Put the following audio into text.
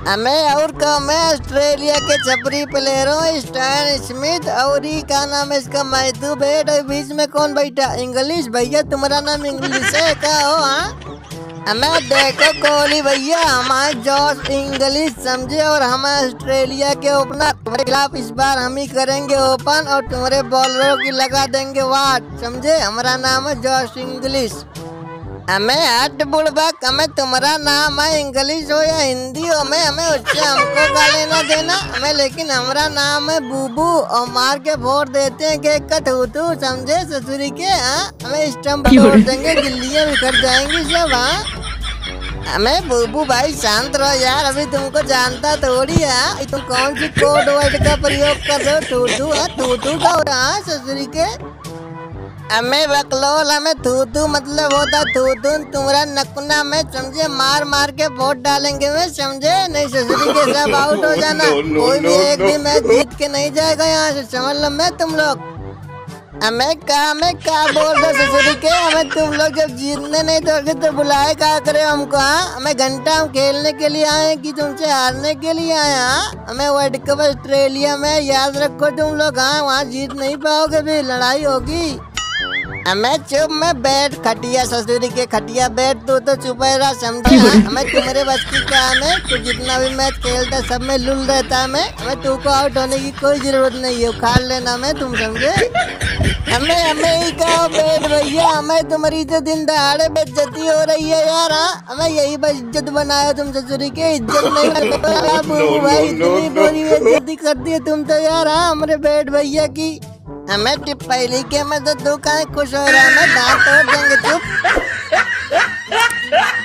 हमें और कम है ऑस्ट्रेलिया के छपरी प्लेयरों स्टैन स्मिथ और ही क्या नाम है इसका मैथ्यू बेड और बीच में कौन बैठा इंग्लिश भैया तुम्हारा नाम इंग्लिश है क्या हो हाँ? हमें देखो कोहली भैया हमारे जॉस इंग्लिश समझे और हम ऑस्ट्रेलिया के ओपनर तुम्हारे खिलाफ इस बार हम ही करेंगे ओपन और तुम्हारे बॉलरों की लगा देंगे वाट समझे। हमारा नाम है जॉस इंग्लिश। हमें हट बुड़बक हमें तुम्हारा नाम है इंग्लिश हो या हिंदी हो हमें उससे हमको गाली ना देना हमें लेकिन हमारा नाम है बूबू और मार के फोड़ देते हैं केक का थूथू समझे ससुरी के हाँ हमें स्टम्प तोड़ देंगे गिल्लियां बिखर जाएंगी सब हाँ। हमें बूबू भाई शांत रहो यार अभी तुमको जानता थोड़ी है तुम कौन सी कोड वर्ड का प्रयोग कर रहे हो थूथू का हाँ ससुरी के। हमें बकलोल हमें थूथू मतलब होता थूथू तुम्हारा नकुना में समझे मार मार के वोट डालेंगे में समझे नहीं ससुरी के सब आउट हो जाना कोई भी एक भी मैच जीत के नहीं जाएगा यहाँ से समझ लो मैं तुम लोग। हमें क्या बोल रहे ससुरी के हमें तुम लोग जब जीतने नहीं दोगे तो बुलाए क्या करे हमको हाँ हमें घंटा हम खेलने के लिए आए कि तुमसे हारने के लिए आए हाँ। हमें वर्ल्ड कप ऑस्ट्रेलिया में याद रखो तुम लोग हाँ वहाँ जीत नहीं पाओगे भी लड़ाई होगी। हमें चुप में बैठ खटिया ससुरी के खटिया बैठ तो चुप रहा समझे हमें तुम्हारे बस की काम है तो जितना भी मैच खेलता सब में लुल रहता हमें तू को आउट होने की कोई जरूरत नहीं है उखाड़ लेना मैं तुम समझे। हमें ही कहो बैठ भैया हमें तुम्हारी तो दिन दहाड़े बेइज्जती हो रही है यार हाँ हमें यही बस इज्जत बनाया तुम ससुरी के इज्जत नहीं भाई इतनी बुरी बेइज्जती कर दी तुम तो यार हाँ हमारे बैठ भैया की। हमें पहली के मैं तो तू कहीं खुश हो रहा है मैं दांत तोड़ देंगे चुप।